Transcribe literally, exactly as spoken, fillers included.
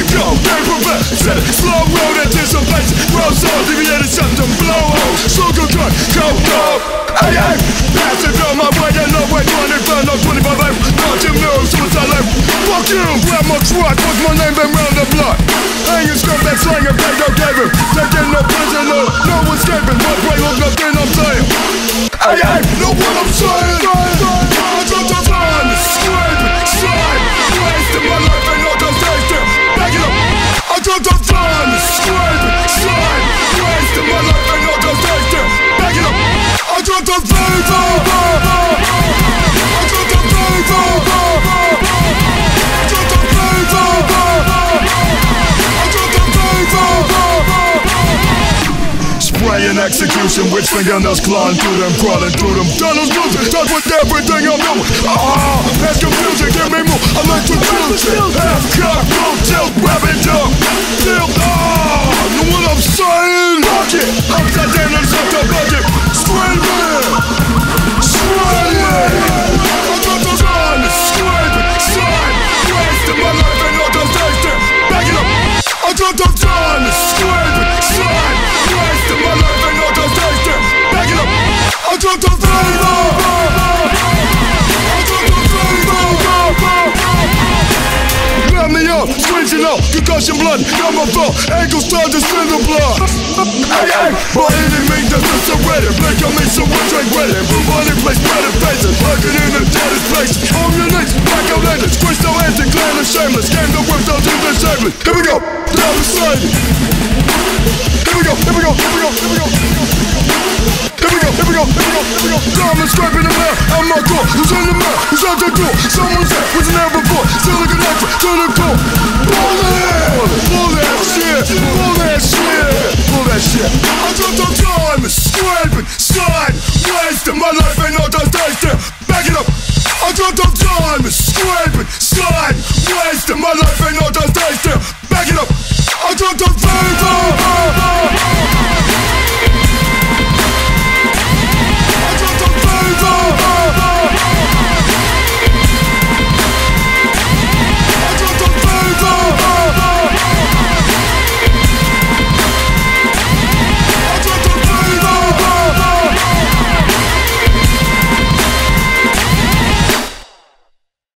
you go, can't prevent. Set it, slow road anticipation. Roll so deviated septum, blow hole, sugar cut, coke dog. Hey, hey, pass it on my way, you know way twenty-five, no twenty-five, eight. Touching news, suicide life. Fuck you, grab my truck, what's my name, been round the block. Hangin, scumbag, slangin, pay no gave him. Taking no prisoner, no escapin. My brain look nothing I'm saying. Hey, hey, know what I'm saying? I got the run, scrapin, slide, wasting my life and all those days there. Back it up. I got the run, scrapin, slide, wasting my life and all those days there. Back it up. I got the fever. I got the fever. I got the fever. I got the fever. Sprayin execution with fingernails clawing through them, crawling through them tunnels, losing touch with everything I'm doing. Ah, that's confusion, give me more electrocution. Half cock, full tilt, rabid dog. Filth, ah, know what I'm saying? Fuck it, upside down and set the budget. Scrapin, sprayin. I got the run, scrapin, slide, wasting my life and all those days there. Back it up. I got the run, scrapin, slide, wasting my life and all those days there. Back it up. I got the fever. I got the fever. Grab me up, squeezing out, concussion blood, number four, ankles start to spin the blood. Hey, hey, by any means that's just surrender. Blink on me, so we're straight ready. Move on in place, spreading faces, working in the deadest place. On your knees, back out landed, squish no hands and clan and shameless. Game the work, don't do the shameless. Here we go, down the side. Here we go, here we go, here we go, here we go. Here we go, here we go, here we go, here we go. Diamond scraping the mouth, out my door. Who's in the mouth? Who's out the door? Someone's there, wasn't there before. Still looking at you, to the core.